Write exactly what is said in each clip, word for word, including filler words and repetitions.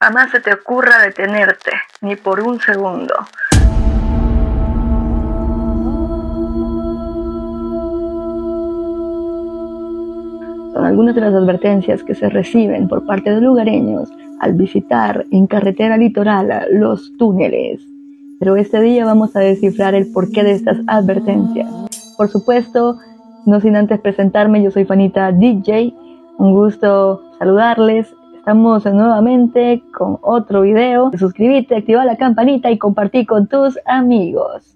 jamás se te ocurra detenerte, ni por un segundo. Son algunas de las advertencias que se reciben por parte de lugareños al visitar en carretera litoral los túneles. Pero este día vamos a descifrar el porqué de estas advertencias. Por supuesto, no sin antes presentarme, yo soy Fanita D J. Un gusto saludarles. Estamos nuevamente con otro video. Suscríbete, activa la campanita y compartí con tus amigos.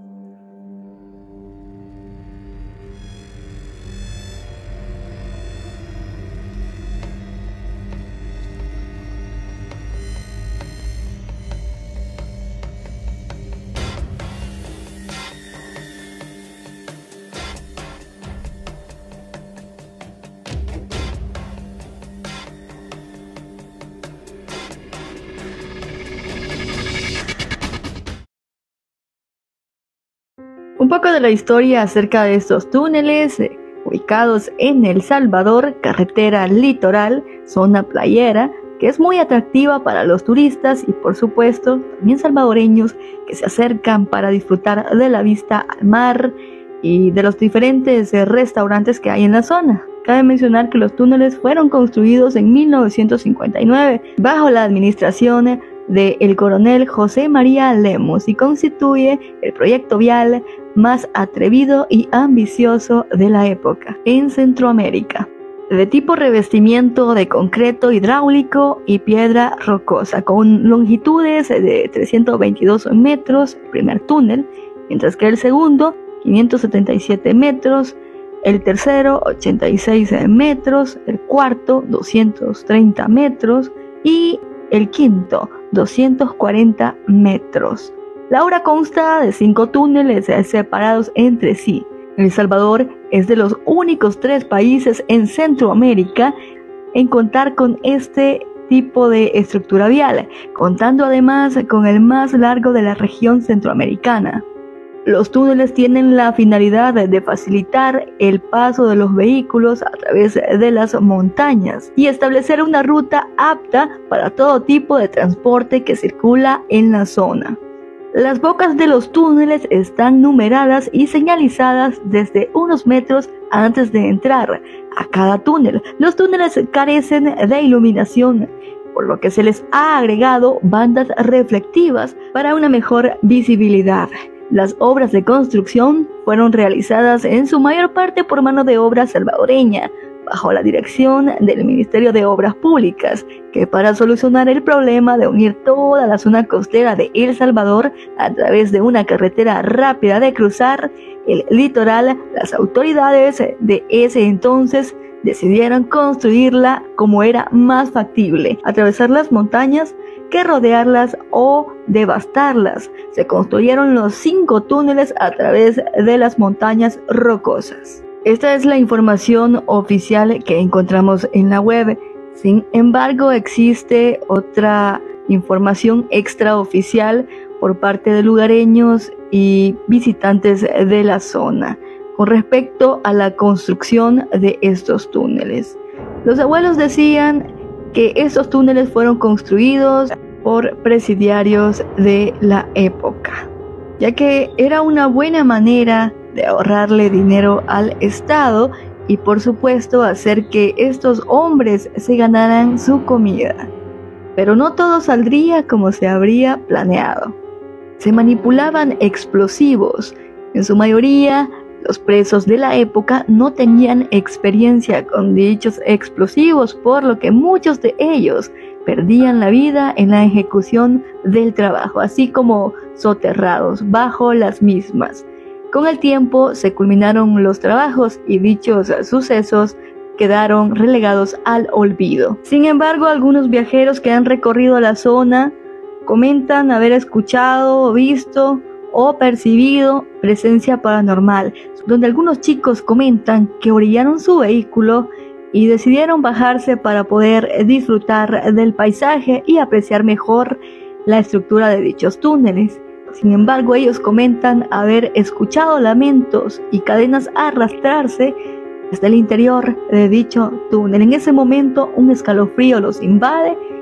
Un poco de la historia acerca de estos túneles, eh, ubicados en El Salvador, carretera litoral, zona playera, que es muy atractiva para los turistas y por supuesto también salvadoreños que se acercan para disfrutar de la vista al mar y de los diferentes eh, restaurantes que hay en la zona. Cabe mencionar que los túneles fueron construidos en mil novecientos cincuenta y nueve bajo la administración de el coronel José María Lemos y constituye el proyecto vial más atrevido y ambicioso de la época en Centroamérica, de tipo revestimiento de concreto hidráulico y piedra rocosa, con longitudes de trescientos veintidós metros, el primer túnel, mientras que el segundo, quinientos setenta y siete metros, el tercero, ochenta y seis metros, el cuarto, doscientos treinta metros y el quinto, doscientos cuarenta metros. La obra consta de cinco túneles separados entre sí. El Salvador es de los únicos tres países en Centroamérica en contar con este tipo de estructura vial, contando además con el más largo de la región centroamericana. Los túneles tienen la finalidad de facilitar el paso de los vehículos a través de las montañas y establecer una ruta apta para todo tipo de transporte que circula en la zona. Las bocas de los túneles están numeradas y señalizadas desde unos metros antes de entrar a cada túnel. Los túneles carecen de iluminación, por lo que se les ha agregado bandas reflectivas para una mejor visibilidad. Las obras de construcción fueron realizadas en su mayor parte por mano de obra salvadoreña, bajo la dirección del Ministerio de Obras Públicas, que para solucionar el problema de unir toda la zona costera de El Salvador a través de una carretera rápida de cruzar el litoral, las autoridades de ese entonces decidieron construirla como era más factible, atravesar las montañas que rodearlas o devastarlas. Se construyeron los cinco túneles a través de las montañas rocosas. Esta es la información oficial que encontramos en la web. Sin embargo, existe otra información extraoficial por parte de lugareños y visitantes de la zona con respecto a la construcción de estos túneles. Los abuelos decían que estos túneles fueron construidos por presidiarios de la época, ya que era una buena manera de ahorrarle dinero al Estado y por supuesto hacer que estos hombres se ganaran su comida. Pero no todo saldría como se habría planeado. Se manipulaban explosivos. En su mayoría, los presos de la época no tenían experiencia con dichos explosivos, por lo que muchos de ellos perdían la vida en la ejecución del trabajo, así como soterrados bajo las mismas. Con el tiempo se culminaron los trabajos y dichos sucesos quedaron relegados al olvido. Sin embargo, algunos viajeros que han recorrido la zona comentan haber escuchado, visto o percibido presencia paranormal, donde algunos chicos comentan que orillaron su vehículo y decidieron bajarse para poder disfrutar del paisaje y apreciar mejor la estructura de dichos túneles. Sin embargo, ellos comentan haber escuchado lamentos y cadenas arrastrarse desde el interior de dicho túnel. En ese momento, un escalofrío los invade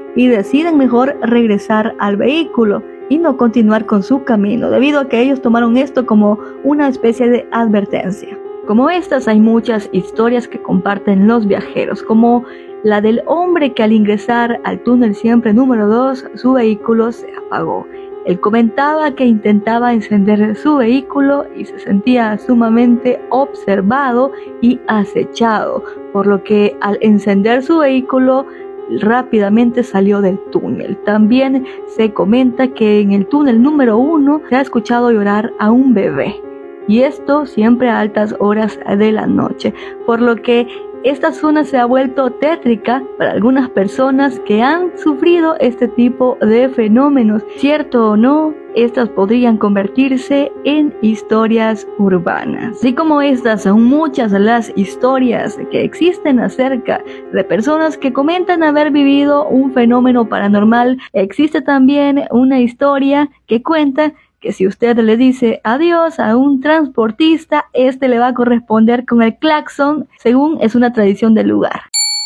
y deciden mejor regresar al vehículo y no continuar con su camino, debido a que ellos tomaron esto como una especie de advertencia. Como estas, hay muchas historias que comparten los viajeros, como la del hombre que al ingresar al túnel siempre número dos, su vehículo se apagó. Él comentaba que intentaba encender su vehículo y se sentía sumamente observado y acechado, por lo que al encender su vehículo rápidamente salió del túnel. También se comenta que en el túnel número uno se ha escuchado llorar a un bebé, y esto siempre a altas horas de la noche, por lo que esta zona se ha vuelto tétrica para algunas personas que han sufrido este tipo de fenómenos. Cierto o no, estas podrían convertirse en historias urbanas. Así como estas, son muchas las historias que existen acerca de personas que comentan haber vivido un fenómeno paranormal. Existe también una historia que cuenta que si usted le dice adiós a un transportista, este le va a corresponder con el claxon, según es una tradición del lugar.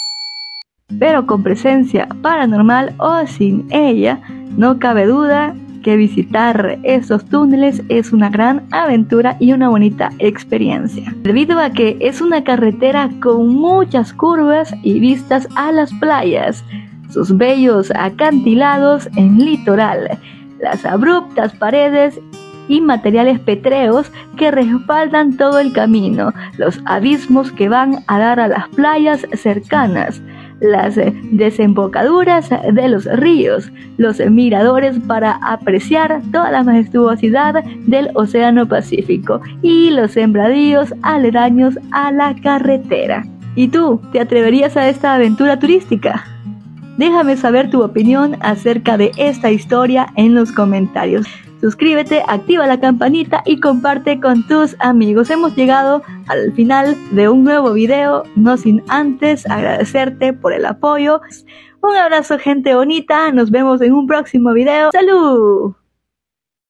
Pero con presencia paranormal o sin ella, no cabe duda que visitar estos túneles es una gran aventura y una bonita experiencia, debido a que es una carretera con muchas curvas y vistas a las playas, sus bellos acantilados en litoral, las abruptas paredes y materiales petréleos que respaldan todo el camino, los abismos que van a dar a las playas cercanas, las desembocaduras de los ríos, los miradores para apreciar toda la majestuosidad del Océano Pacífico y los sembradíos aledaños a la carretera. ¿Y tú, te atreverías a esta aventura turística? Déjame saber tu opinión acerca de esta historia en los comentarios. Suscríbete, activa la campanita y comparte con tus amigos. Hemos llegado al final de un nuevo video, no sin antes agradecerte por el apoyo. Un abrazo, gente bonita, nos vemos en un próximo video. ¡Salud!